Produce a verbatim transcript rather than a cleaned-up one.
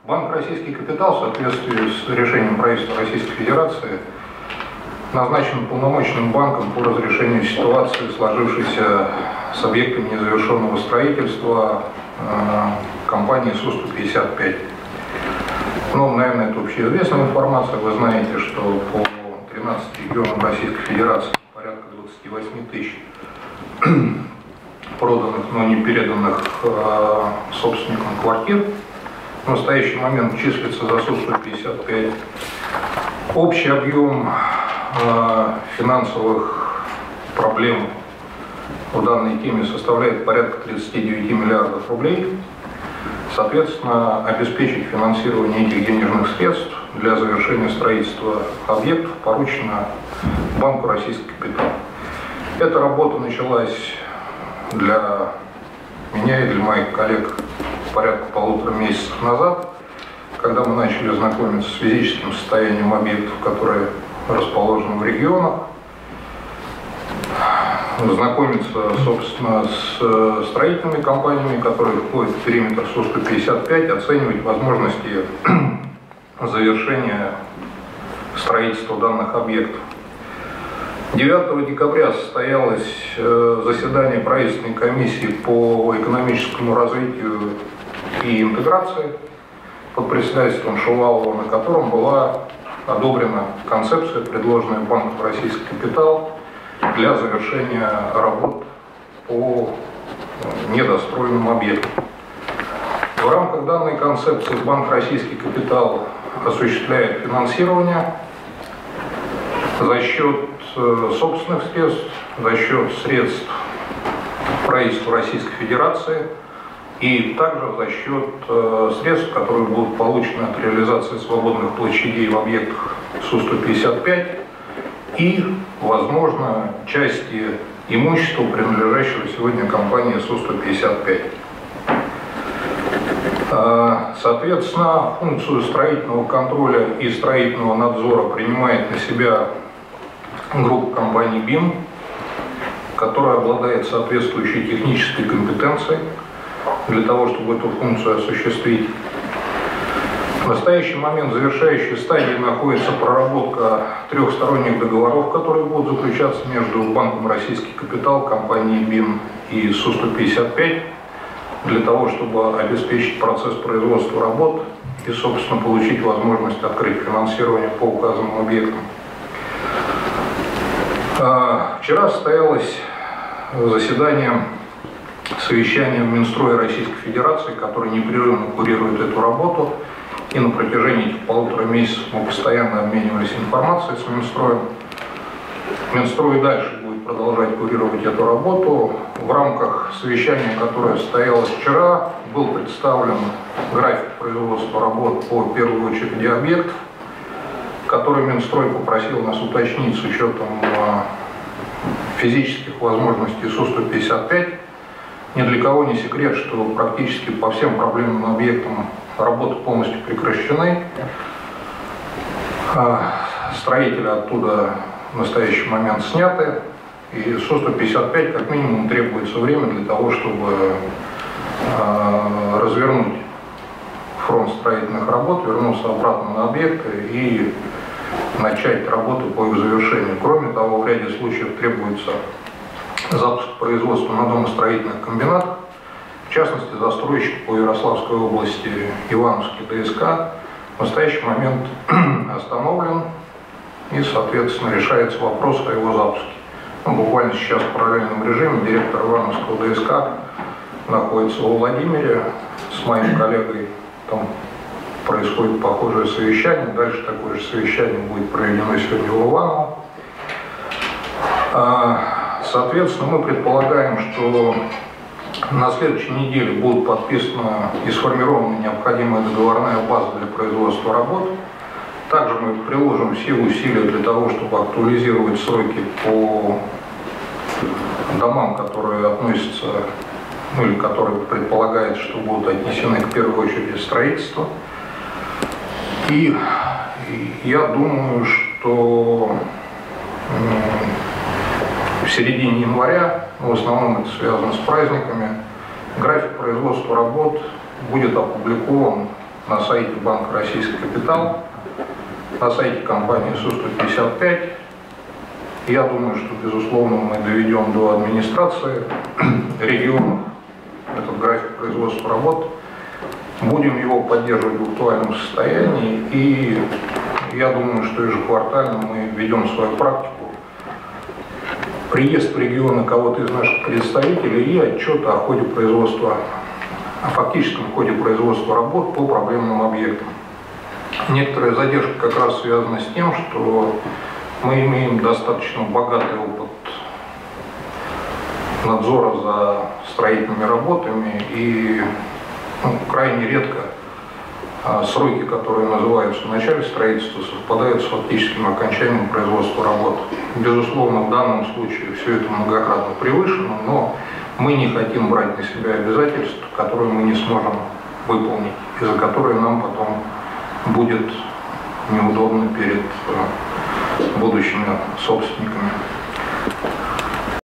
Банк «Российский капитал» в соответствии с решением правительства Российской Федерации назначен полномочным банком по разрешению ситуации, сложившейся с объектами незавершенного строительства э, компании Су сто пятьдесят пять. Ну, наверное, это общеизвестная информация. Вы знаете, что по тринадцати регионам Российской Федерации порядка двадцати восьми тысяч проданных, но не переданных э, собственникам квартир в настоящий момент числится за Су сто пятьдесят пять. Общий объем э, финансовых проблем в данной теме составляет порядка тридцати девяти миллиардов рублей. Соответственно, обеспечить финансирование этих денежных средств для завершения строительства объектов поручено Банку «Российский капитал». Эта работа началась для меня и для моих коллег порядка полутора месяцев назад, когда мы начали знакомиться с физическим состоянием объектов, которые расположены в регионах, знакомиться, собственно, с строительными компаниями, которые входят в периметр Су сто пятьдесят пять, оценивать возможности завершения строительства данных объектов. девятого декабря состоялось заседание правительственной комиссии по экономическому развитию и интеграции под председательством Шувалова, на котором была одобрена концепция, предложенная Банком «Российский капитал» для завершения работ по недостроенным объектам. В рамках данной концепции Банк «Российский капитал» осуществляет финансирование за счет собственных средств, за счет средств правительства Российской Федерации и также за счет э, средств, которые будут получены от реализации свободных площадей в объектах Су сто пятьдесят пять и, возможно, части имущества, принадлежащего сегодня компании Су сто пятьдесят пять. Соответственно, функцию строительного контроля и строительного надзора принимает на себя группа компаний БИМ, которая обладает соответствующей технической компетенцией для того, чтобы эту функцию осуществить. В настоящий момент в завершающей стадии находится проработка трехсторонних договоров, которые будут заключаться между Банком «Российский капитал», компанией БИМ и Су сто пятьдесят пять, для того, чтобы обеспечить процесс производства работ и, собственно, получить возможность открыть финансирование по указанным объектам. Вчера состоялось заседание совещания Минстроя Российской Федерации, который непрерывно курирует эту работу. И на протяжении этих полутора месяцев мы постоянно обменивались информацией с Минстроем. Минстрой дальше будет продолжать курировать эту работу. В рамках совещания, которое состоялось вчера, был представлен график производства работ по первой очереди объектов, который Минстрой попросил нас уточнить с учетом физических возможностей Су сто пятьдесят пять. Ни для кого не секрет, что практически по всем проблемным объектам работы полностью прекращены. Строители оттуда в настоящий момент сняты. И Су сто пятьдесят пять как минимум требуется время для того, чтобы развернуть фронт строительных работ, вернуться обратно на объекты и начать работу по их завершению. Кроме того, в ряде случаев требуется запуск производства на домостроительных комбинатах. В частности, застройщик по Ярославской области Ивановский ДСК в настоящий момент остановлен и, соответственно, решается вопрос о его запуске. Ну, буквально сейчас в параллельном режиме директор Ивановского ДСК находится во Владимире с моим коллегой. Там происходит похожее совещание. Дальше такое же совещание будет проведено сегодня в Иваново. Соответственно, мы предполагаем, что на следующей неделе будут подписаны и сформирована необходимая договорная база для производства работ. Также мы приложим все усилия для того, чтобы актуализировать сроки по домам, которые относятся, ну или которые предполагается, что будут отнесены к первой очереди строительства. И я думаю, что в середине января, в основном это связано с праздниками, график производства работ будет опубликован на сайте Банка Российский Капитал, на сайте компании Су сто пятьдесят пять. Я думаю, что, безусловно, мы доведем до администрации регионов этот график производства работ. Будем его поддерживать в актуальном состоянии. И я думаю, что ежеквартально мы ведем свою практику. Приезд в регионы кого-то из наших представителей и отчет о ходе производства, о фактическом ходе производства работ по проблемным объектам. Некоторая задержка как раз связана с тем, что мы имеем достаточно богатый опыт надзора за строительными работами, и ну, крайне редко а, сроки, которые называются в начале строительства, совпадают с фактическим окончанием производства работ. Безусловно, в данном случае все это многократно превышено, но мы не хотим брать на себя обязательства, которые мы не сможем выполнить, и за которые нам потом будет неудобно перед будущими собственниками.